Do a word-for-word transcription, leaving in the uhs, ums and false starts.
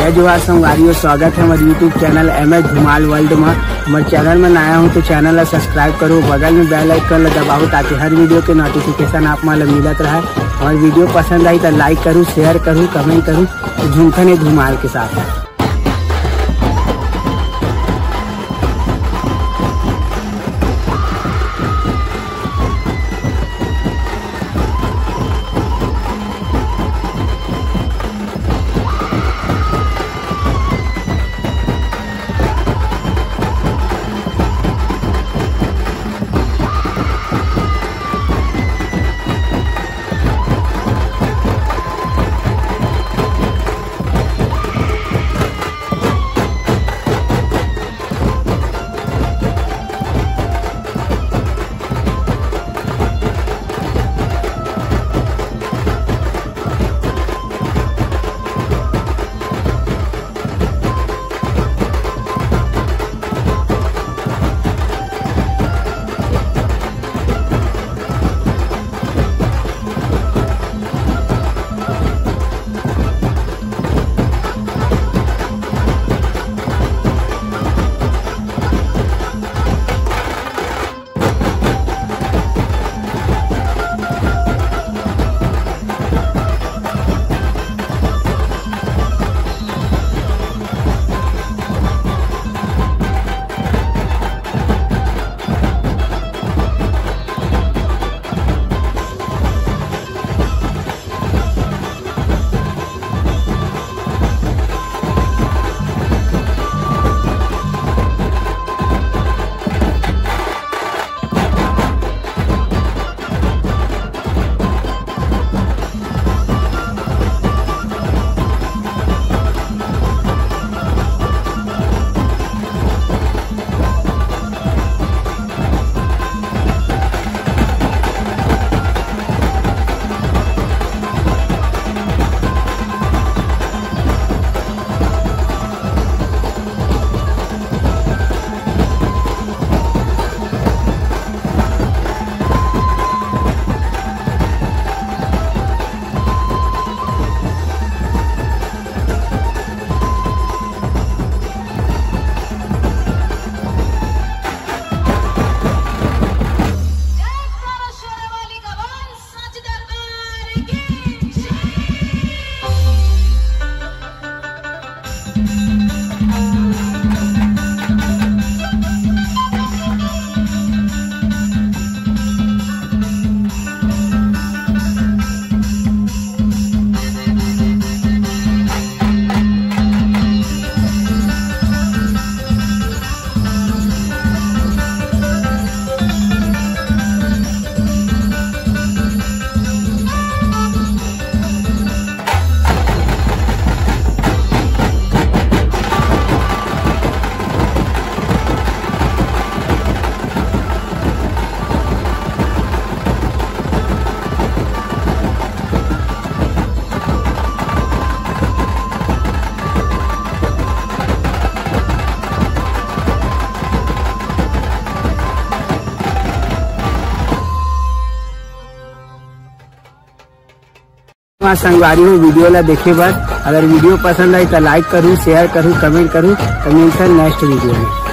जय जोहार संगवारियों, स्वागत है हमारे YouTube channel M H Dhumal world में। हमारे चैनल में नया हूँ तो चैनल ला सब्सक्राइब करो, बगल में बेल आइकन दबाओ ताकि हर वीडियो के नोटिफिकेशन आप मान मिलत रहे। और वीडियो पसंद आई तो लाइक करूँ, शेयर करूँ, कमेंट करूँ। तो झुमखन धुमाल के साथ संगवारियों वीडियो ला देखे बाद अगर वीडियो पसंद आई तो लाइक करूँ, शेयर करूँ, कमेंट करूँ। तो मिलते हैं नेक्स्ट वीडियो में।